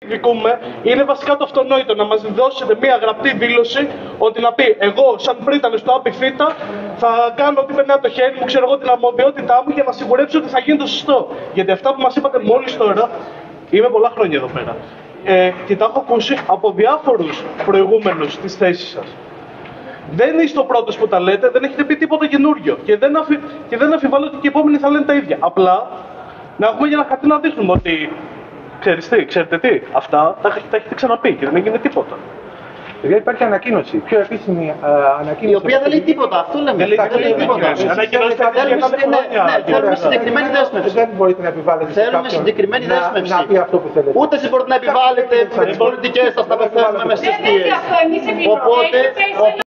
διεκδικούμε είναι βασικά το αυτονόητο, να μας δώσετε μια γραπτή δήλωση ότι να πει εγώ σαν πρίτανης στο ΑΠΙΦΙΤΑ θα κάνω ό,τι περνάει από το χέρι μου, ξέρω εγώ την αρμοδιότητά μου για να σιγουρέψω ότι θα γίνει το σωστό. Γιατί αυτά που μας είπατε μόλις τώρα, είμαι πολλά χρόνια εδώ πέρα και τα έχω ακούσει από διάφορους προηγούμενους τις θέσεις σας. Δεν είστε ο πρώτος που τα λέτε, δεν έχετε πει τίποτα καινούριο και δεν αμφιβάλλω ότι και οι επόμενοι θα λένε τα ίδια. Απλά να έχουμε για ένα χαρτί να δείχνουμε ότι ξέρετε τι, αυτά τα έχετε ξαναπεί και δεν έγινε τίποτα. Δηλαδή υπάρχει ανακοίνωση, πιο επίσημη ανακοίνωση. Η οποία δεν λέει τίποτα, αυτό λέμε. Δεν λέει τίποτα. Θέλουμε συγκεκριμένη δέσμευση. Δεν μπορείτε να επιβάλλετε σε κάποιον να πει αυτό που θέλετε. Ούτε εσείς μπορείτε να επιβάλλετε με τις πολιτικές σας τα πεθαίνουμε με στις αιστείες. Οπότε